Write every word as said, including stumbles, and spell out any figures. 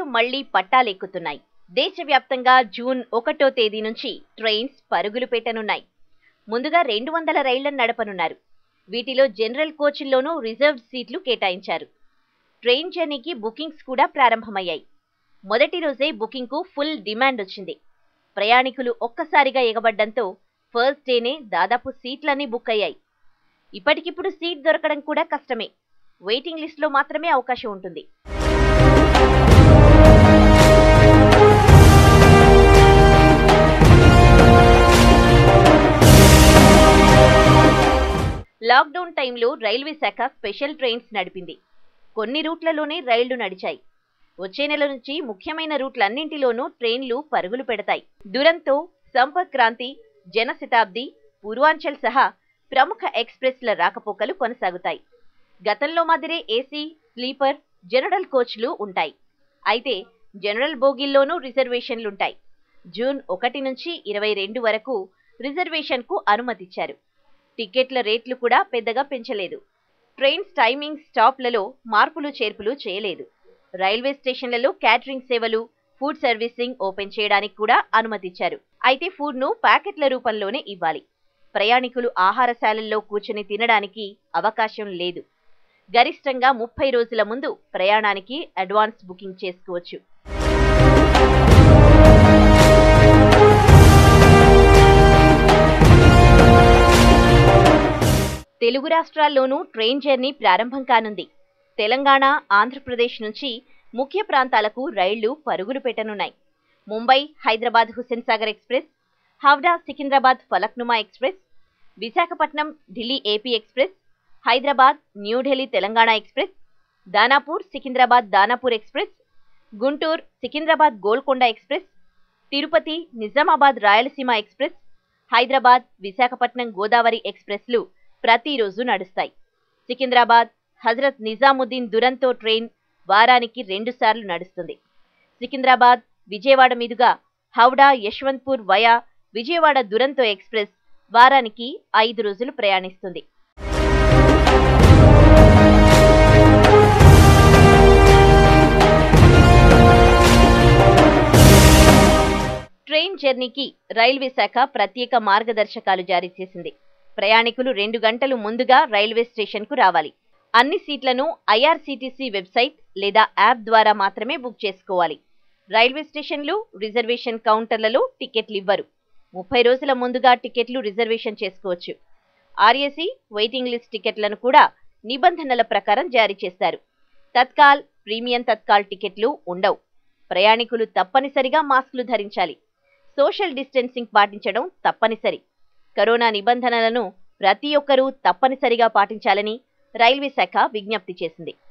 మళ్లీ పట్టాలెక్కుతున్నాయి. దేశవ్యాప్తంగా జూన్ ఒకటో తేదీ నుంచి ట్రైన్స్ పరుగులు పెట్టనున్నాయి. ముందుగా రెండు వందల రైళ్లను నడపనున్నారు. వీటిలో జనరల్ కోచ్ల్లోనూ రిజర్వ్డ్ సీట్లు కేటాయించారు. ట్రైన్ జర్నీకి బుకింగ్స్ కూడా ప్రారంభమయ్యాయి. మొదటి రోజే బుకింగ్కు ఫుల్ డిమాండ్ వచ్చింది. ప్రయాణికులు ఒక్కసారిగా ఎగబడ్డంతో ఫస్ట్ డేనే దాదాపు సీట్లన్నీ బుక్ అయ్యాయి. ఇప్పటికిప్పుడు సీట్ దొరకడం కూడా కష్టమే. వెయిటింగ్ లిస్టులో మాత్రమే అవకాశం ఉంటుంది. లాక్డౌన్ టైంలో రైల్వే శాఖ స్పెషల్ ట్రైన్స్ నడిపింది. కొన్ని రూట్లలోనే రైళ్లు నడిచాయి. వచ్చే నెల నుంచి ముఖ్యమైన రూట్లన్నింటిలోనూ ట్రైన్లు పరుగులు పెడతాయి. దురంతో, సంపర్క్ క్రాంతి, జనశతాబ్ది, పూర్వాంచల్ సహా ప్రముఖ ఎక్స్ప్రెస్ల రాకపోకలు కొనసాగుతాయి. గతంలో మాదిరే ఏసీ, స్లీపర్, జనరల్ కోచ్లు ఉంటాయి. అయితే జనరల్ బోగీల్లోనూ రిజర్వేషన్లుంటాయి. జూన్ ఒకటి నుంచి ఇరవై రెండు వరకు రిజర్వేషన్కు అనుమతిచ్చారు. టికెట్ల రేట్లు కూడా పెద్దగా పెంచలేదు. ట్రైన్స్ టైమింగ్, స్టాప్లలో మార్పులు చేర్పులు చేయలేదు. రైల్వే స్టేషన్లలో క్యాటరింగ్ సేవలు, ఫుడ్ సర్వీసింగ్ ఓపెన్ చేయడానికి కూడా అనుమతిచ్చారు. అయితే ఫుడ్ను ప్యాకెట్ల రూపంలోనే ఇవ్వాలి. ప్రయాణికులు ఆహారశాలల్లో కూర్చుని తినడానికి అవకాశం లేదు. గరిష్టంగా ముప్పై రోజుల ముందు ప్రయాణానికి అడ్వాన్స్ బుకింగ్ చేసుకోవచ్చు. తెలుగు రాష్ట్రాల్లోనూ ట్రైన్ జర్నీ ప్రారంభం కానుంది. తెలంగాణ, ఆంధ్రప్రదేశ్ నుంచి ముఖ్య ప్రాంతాలకు రైళ్లు పరుగులు పెట్టనున్నాయి. Mumbai, Hyderabad Hussain Sagar express, Howrah Secunderabad Falaknuma express, Visakhapatnam Delhi AP express, Hyderabad New Delhi Telangana express, Danapur Secunderabad Danapur express, Guntur Secunderabad Golconda express, Tirupati Nizamabad Rayalaseema express, Hyderabad Visakhapatnam Godavari ఎక్స్ప్రెస్లు ప్రతిరోజు నడుస్తాయి. సికింద్రాబాద్ హజరత్ నిజాముద్దీన్ దురంతో ట్రైన్ వారానికి రెండు సార్లు నడుస్తుంది. సికింద్రాబాద్ విజయవాడ మీదుగా హౌడా యశ్వంత్పూర్ వయా విజయవాడ దురంతో ఎక్స్ప్రెస్ వారానికి ఐదు రోజులు ప్రయాణిస్తుంది. ట్రైన్ జర్నీకి రైల్వే శాఖ ప్రత్యేక మార్గదర్శకాలు జారీ చేసింది. ప్రయాణికులు రెండు గంటలు ముందుగా రైల్వే స్టేషన్కు రావాలి. అన్ని సీట్లను ఐఆర్సీటీసీ వెబ్సైట్ లేదా యాప్ ద్వారా మాత్రమే బుక్ చేసుకోవాలి. రైల్వే స్టేషన్లు, రిజర్వేషన్ కౌంటర్లలో టికెట్లు ఇవ్వరు. ముప్పై రోజుల ముందుగా టికెట్లు రిజర్వేషన్ చేసుకోవచ్చు. ఆర్ఏసీ, వెయిటింగ్ లిస్ట్ టికెట్లను కూడా నిబంధనల ప్రకారం జారీ చేస్తారు. తత్కాల్, ప్రీమియం తత్కాల్ టికెట్లు ఉండవు. ప్రయాణికులు తప్పనిసరిగా మాస్కులు ధరించాలి. సోషల్ డిస్టెన్సింగ్ పాటించడం తప్పనిసరి. కరోనా నిబంధనలను ప్రతి ఒక్కరూ తప్పనిసరిగా పాటించాలని రైల్వే శాఖ విజ్ఞప్తి చేసింది.